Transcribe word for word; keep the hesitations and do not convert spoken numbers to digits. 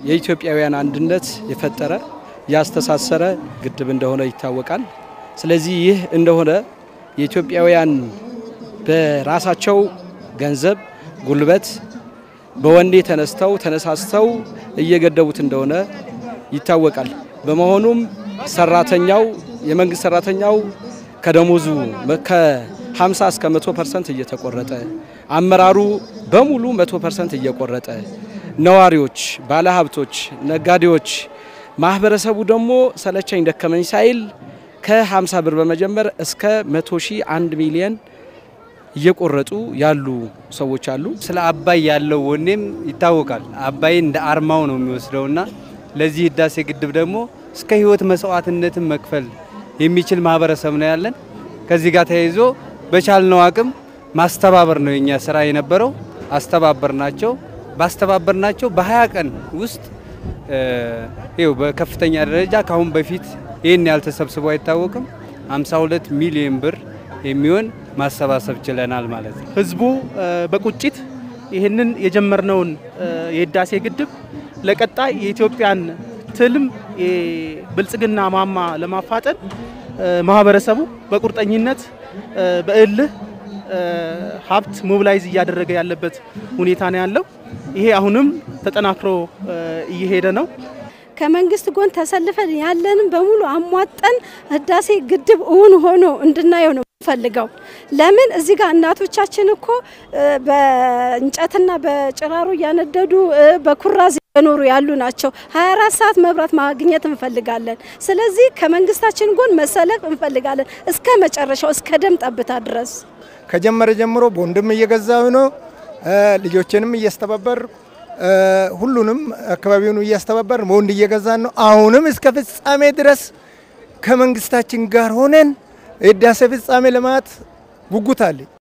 የኢትዮጵያውያን አንድነት የፈጠረ ያስተሳሰረ ግድብ እንደሆነ ይታወቃል። ስለዚህ ይህ እንደሆነ የኢትዮጵያውያን በራሳቸው ገንዘብ ጉልበት በወንዴ ተነስተው ተነሳስተው እየገደቡት እንደሆነ ይታወቃል። በመሆኑም ሰራተኛው የመንግስት ሰራተኛው ከደሞዙ ከ50 እስከ መቶ ፐርሰንት እየተቆረጠ አመራሩ በሙሉ መቶ ፐርሰንት እየቆረጠ ነዋሪዎች፣ ባለሀብቶች፣ ነጋዴዎች ማህበረሰቡ ደግሞ ሰለቸኝ ደከመኝ ሳይል ከ50 ብር በመጀመር እስከ መቶ ሺህ አንድ ሚሊዮን እየቆረጡ ያሉ ሰዎች አሉ። ስለ አባይ ያለው ወኔም ይታወቃል። አባይ እንደ አርማው ነው የሚወስደውና ለዚህ ህዳሴ ግድብ ደግሞ እስከ ህይወት መስዋዕትነትን መክፈል የሚችል ማህበረሰብ ነው ያለን። ከዚህ ጋር ተያይዞ በቻልነው አቅም ማስተባበር ነው የኛ ስራ የነበረው። አስተባበርናቸው። ባስተባበርናቸው በ20 ቀን ውስጥ ይኸው በከፍተኛ ደረጃ ካሁን በፊት ይሄን ያልተሰብስቦ አይታወቅም ሃምሳ ሁለት ሚሊዮን ብር የሚሆን ማሰባሰብ ችለናል ማለት ነው። ህዝቡ በቁጭት ይሄንን የጀመርነውን የህዳሴ ግድብ ለቀጣይ የኢትዮጵያን ትልም የብልጽግና ማማ ለማፋጠን ማህበረሰቡ በቁርጠኝነት በእልህ ሀብት ሞቢላይዝ እያደረገ ያለበት ሁኔታ ነው ያለው። ይሄ አሁንም ተጠናክሮ እየሄደ ነው። ከመንግስት ጎን ተሰልፈን ያለንን በሙሉ አሟጠን ህዳሴ ግድብ እውን ሆኖ እንድናየው ነው ፈልገው። ለምን እዚህ ጋር እናቶቻችን እኮ በእንጨትና በጭራሮ ያነደዱ በኩራዝ የኖሩ ያሉ ናቸው። ሃያ አራት ሰዓት መብራት ማግኘት እንፈልጋለን። ስለዚህ ከመንግስታችን ጎን መሰለፍ እንፈልጋለን እስከ መጨረሻው እስከ ደም ጠብታ ድረስ። ከጀመረ ጀምሮ ቦንድም እየገዛው ነው ልጆችንም እያስተባበር ሁሉንም አካባቢውን እያስተባበር ቦንድ እየገዛን ነው። አሁንም እስከ ፍጻሜ ድረስ ከመንግስታችን ጋር ሆነን ህዳሴ ፍጻሜ ለማት ጉጉት አለ።